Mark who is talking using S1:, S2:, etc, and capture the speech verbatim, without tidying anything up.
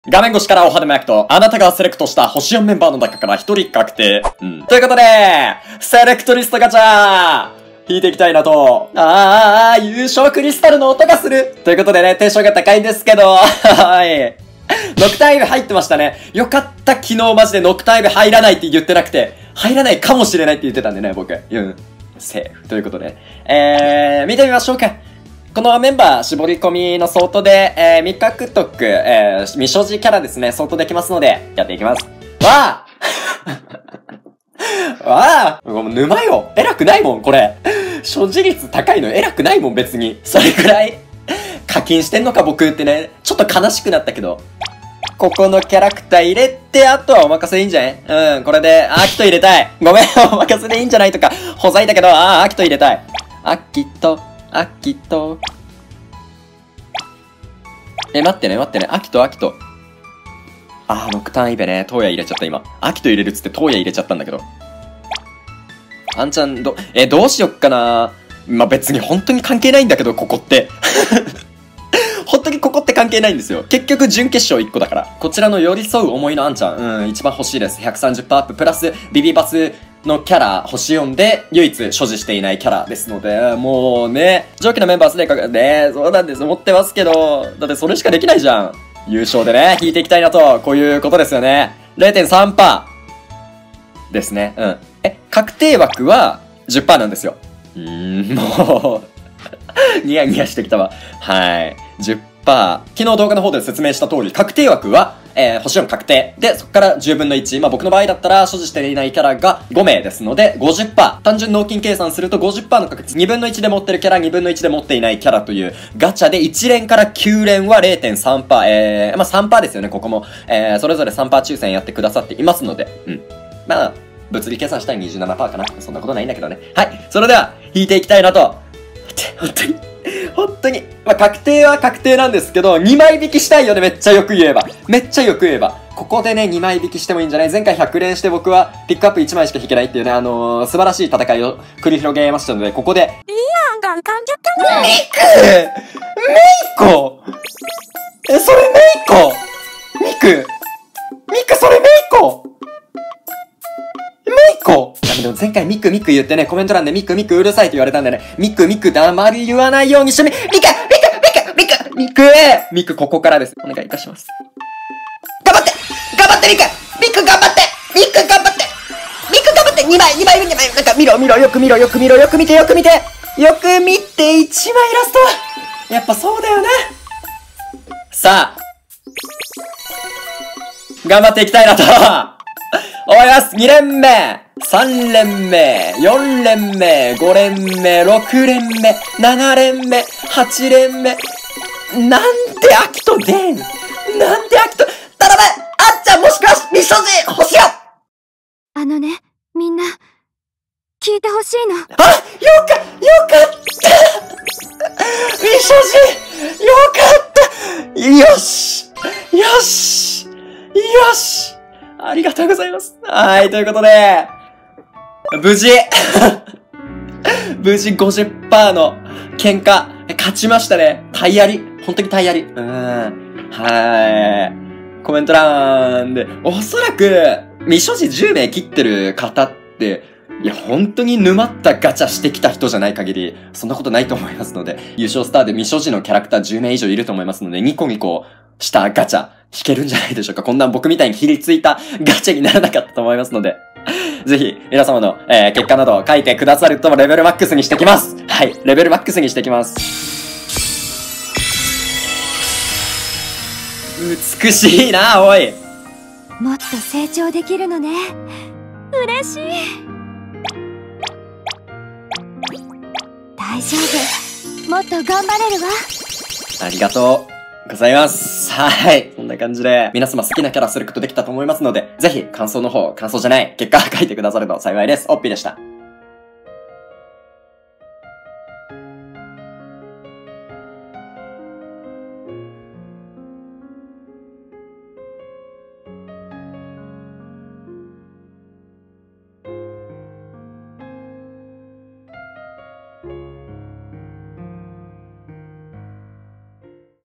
S1: 画面越しからお肌め焼くと、あなたがセレクトした星よんメンバーの中からひとり確定。うん。ということで、セレクトリストガチャ引いていきたいなと。あー、優勝クリスタルの音がするということでね、テンションが高いんですけど、はい。ノクターイブ入ってましたね。よかった、昨日マジでノクターイブ入らないって言ってなくて、入らないかもしれないって言ってたんでね、僕。うん。セーフ。ということで。えー、見てみましょうか。このメンバー、絞り込みのソートで、えー、味覚得、えー、未所持キャラですね、ソートできますので、やっていきます。わあわあもう沼よ偉くないもん、これ。所持率高いの偉くないもん、別に。それくらい、課金してんのか、僕ってね。ちょっと悲しくなったけど。ここのキャラクター入れて、あとはお任せでいいんじゃない？うん、これで、アキト入れたい。ごめん、お任せでいいんじゃないとか、ほざいたけど、ああ、アキト入れたい。アキト。アキト。え、待ってね、待ってね。アキト、アキト。あー、ノクターンイベね。トウヤ入れちゃった、今。アキト入れるっつってトウヤ入れちゃったんだけど。あんちゃん、ど、え、どうしよっかな。まあ、別に本当に関係ないんだけど、ここって。本当にここって関係ないんですよ。結局、準決勝いっこだから。こちらの寄り添う思いのあんちゃん。うん、一番欲しいです。ひゃくさんじゅっパーセントアップ、プラス、ビビバス、のキャラ、星よんで、唯一所持していないキャラですので、もうね、上記のメンバーすでにかね、そうなんです、持ってますけど、だってそれしかできないじゃん。優勝でね、引いていきたいなと、こういうことですよね。れいてんさんパーセント ですね。うん。え、確定枠は じゅっパーセント なんですよ。うーん、もう、ニヤニヤしてきたわ。はい。じゅっパーセント。昨日動画の方で説明した通り、確定枠は、えー、星よん確定。で、そこからじゅうぶんのいち。まあ、僕の場合だったら、所持していないキャラがごめいですので、ごじゅっパーセント。単純納金計算すると ごじゅっパーセント の確率。にぶんのいちで持ってるキャラ、にぶんのいちで持っていないキャラというガチャでいち連からきゅう連は れいてんさんパーセント。えー、まあ、さんパーセントですよね、ここも。えー、それぞれさんパーセント抽選やってくださっていますので、うん。まあ、物理計算したら にじゅうななパーセント かな。そんなことないんだけどね。はい。それでは、引いていきたいなと。本当に。本当に。まあ、確定は確定なんですけど、にまい引きしたいよね、めっちゃよく言えば。めっちゃよく言えば。ここでね、にまい引きしてもいいんじゃない？前回ひゃく連して僕はピックアップいちまいしか引けないっていうね、あのー、素晴らしい戦いを繰り広げましたので、ここで。いやー、がんかんじゃったな。メイクメイコえ、それメイコミクミクそれメイコメイコでも前回ミクミク言ってね、コメント欄でミクミクうるさいと言われたんでね、ミクミク黙り言わないようにしてみ、ミクミクミクミクミクミクここからです。お願いいたします。頑張って頑張ってミクミク頑張ってミク頑張ってミク頑張ってにまいにまいにまいなんか見ろ見ろよく見ろよく見ろよく見てよく見てよく見ていちまいラストやっぱそうだよね。さあ頑張っていきたいなと思います。に連目さん連目よん連目ご連目ろく連目なな連目はち連目なんでアキト出んなんでアキト頼むあっちゃんもしかし未所持欲しいよ
S2: あのね、みんな、聞いてほしいの。
S1: あよか、よかった未所持よかったよしよしよしありがとうございます。はい、ということで、無事無事 ごじゅっパーセント の喧嘩、勝ちましたね。体やり。本当に体やり。うーん。はい。コメント欄で、おそらく、未所持じゅう名切ってる方って、いや、本当に沼ったガチャしてきた人じゃない限り、そんなことないと思いますので、優勝スターで未所持のキャラクターじゅう名以上いると思いますので、ニコニコしたガチャ、引けるんじゃないでしょうか。こんな僕みたいにひりついたガチャにならなかったと思いますので。ぜひ、皆様の、えー、結果などを書いてくださるとレベルマックスにしてきます。はい。レベルマックスにしてきます。美しいな、おい。
S2: もっと成長できるのね。嬉しい。大丈夫。もっと頑張れるわ。
S1: ありがとうございます。はい。こんな感じで、皆様好きなキャラセレクトできたと思いますので、ぜひ感想の方、感想じゃない、結果書いてくださると幸いです。おっぴーでした。